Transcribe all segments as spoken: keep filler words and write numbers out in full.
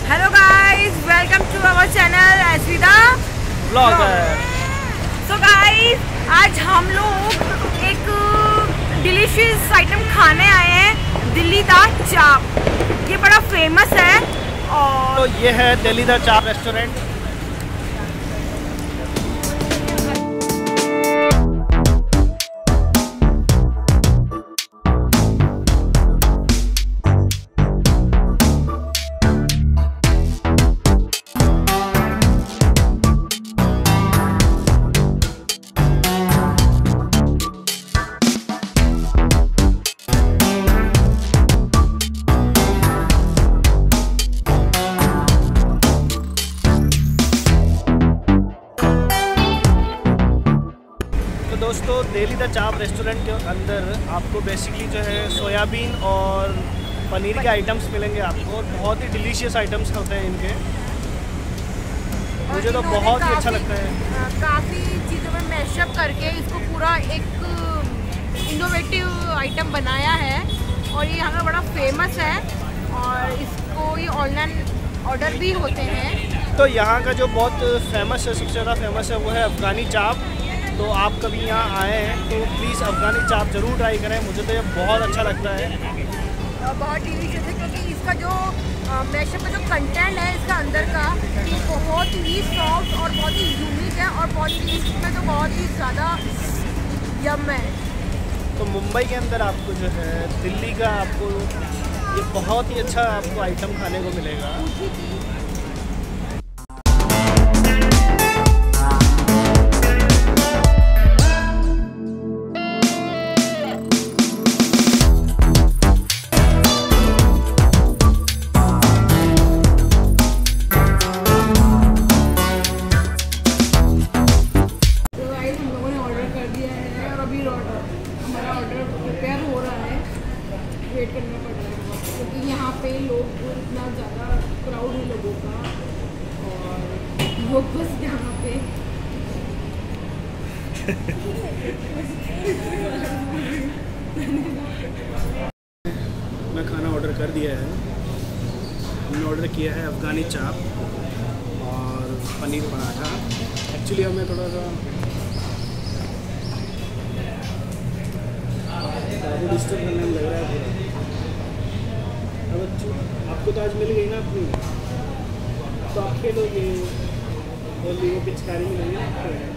Hello guys, welcome to our channel एसविदा blogger. So guys, आज हम लोग एक डिलीशियस आइटम खाने आए हैं, दिल्ली दा चाप। ये बड़ा फेमस है और तो ये है दिल्ली दा चाप रेस्टोरेंट। दोस्तों, दिल्ली दा चाप रेस्टोरेंट के अंदर आपको बेसिकली जो है सोयाबीन और पनीर के आइटम्स मिलेंगे आपको, और बहुत ही डिलीशियस आइटम्स होते हैं इनके। मुझे तो बहुत ही अच्छा लगता है। काफ़ी चीज़ों में मैशअप करके इसको पूरा एक इनोवेटिव आइटम बनाया है और ये यहाँ का बड़ा फेमस है और इसको ये ऑनलाइन ऑर्डर भी होते हैं। तो यहाँ का जो बहुत फेमस है, सबसे ज़्यादा फेमस है, वो है अफ़गानी चाप। तो आप कभी यहाँ आए हैं तो प्लीज़ अफ़गानी चाप ज़रूर ट्राई करें। मुझे तो ये बहुत अच्छा लगता है, बहुत डिलीशियस है, क्योंकि इसका जो मैशअप का जो कंटेंट है इसका अंदर का, ये बहुत ही सॉफ्ट और बहुत ही यूनिक है और बहुत ही इसमें तो बहुत ही ज़्यादा यम है। तो मुंबई के अंदर आपको जो है दिल्ली का आपको ये बहुत ही अच्छा आपको आइटम खाने को मिलेगा। वेट करना पड़ रहा है क्योंकि यहाँ पे लोग इतना ज़्यादा क्राउड है लोगों का और लोग बस यहाँ पे मैं खाना ऑर्डर कर दिया है। हमने ऑर्डर किया है अफ़गानी चाप और पनीर पराठा। एक्चुअली हमें थोड़ा सा डिस्टर्ब करने में लग रहा है पूरा। अब आपको तो आज मिल गई ना अपनी, तो आप खेलोगे और वो पिचकारी मिलेगी आपको।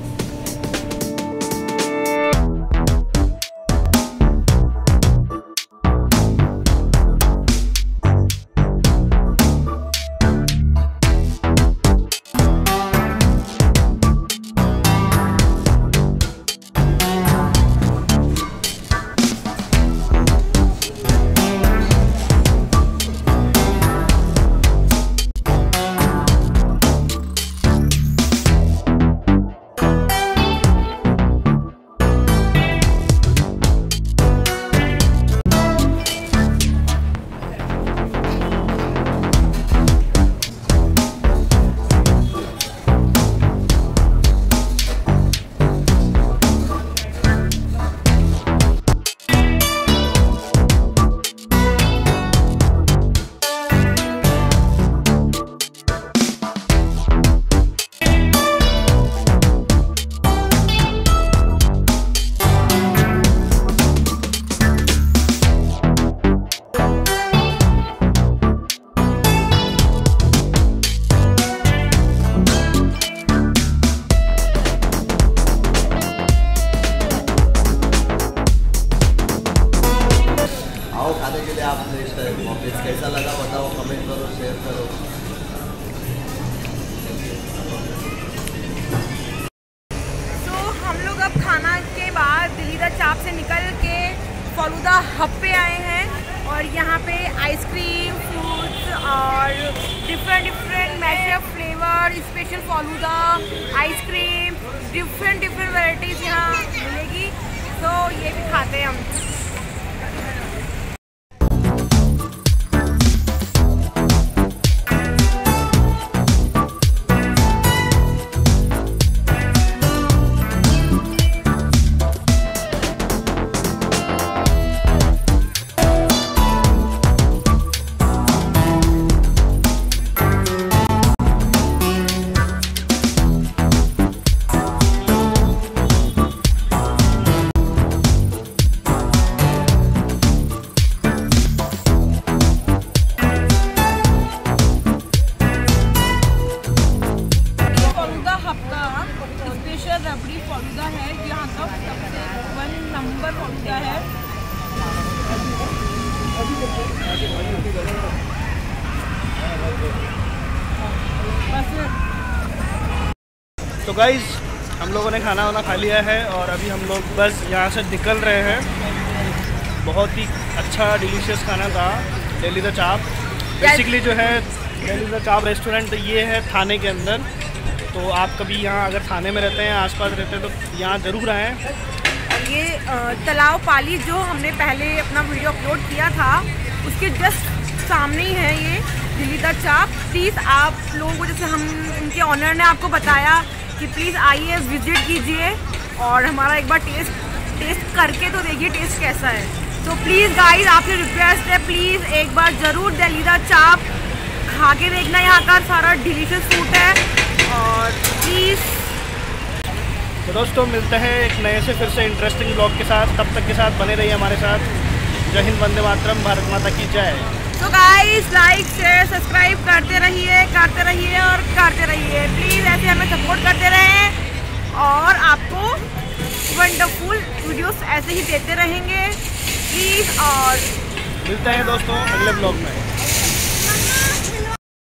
कैसा लगा बताओ, कमेंट करो, शेयर करो। तो हम लोग अब खाना के बाद दिल्ली दा चाप से निकल के फालूदा हब पे आए हैं और यहाँ पे आइसक्रीम, फ्रूट्स और different different mashup flavour, special falooda ice cream, different different varieties यहाँ मिलेगी। तो ये भी खाते हैं हम। गाइस हम लोगों ने खाना वाना खा लिया है और अभी हम लोग बस यहाँ से निकल रहे हैं। बहुत ही अच्छा डिलीशियस खाना था दिल्ली द चाप। बेसिकली जो है दिल्ली द चाप रेस्टोरेंट ये है थाने के अंदर, तो आप कभी यहाँ अगर थाने में रहते हैं आसपास रहते हैं तो यहाँ ज़रूर आएँ। और ये तालाब पाली जो हमने पहले अपना वीडियो अपलोड किया था उसके जस्ट सामने ही है ये दिल्ली द चाप। प्लीज़ आप लोगों को, जैसे हम उनके ऑनर ने आपको बताया कि प्लीज़ आइए विजिट कीजिए और हमारा एक बार टेस्ट टेस्ट करके तो देखिए टेस्ट कैसा है। तो प्लीज़ गाइस आपसे रिक्वेस्ट है, प्लीज़ एक बार ज़रूर दिल्ली द चाप खा के देखना। यहाँ का सारा डिलीशियस फूड है और प्लीज़। तो दोस्तों मिलते हैं एक नए से फिर से इंटरेस्टिंग ब्लॉग के साथ। तब तक के साथ बने रहिए हमारे साथ। जय हिंद, वंदे मातरम, भारत माता की जय। तो गाइस लाइक शेयर सब्सक्राइब करते रहिए करते रहिए और करते रहिए। प्लीज़ ऐसे हमें सपोर्ट करते रहें और आपको वंडरफुल वीडियोस ऐसे ही देते रहेंगे प्लीज़। और मिलते हैं दोस्तों अगले ब्लॉग में।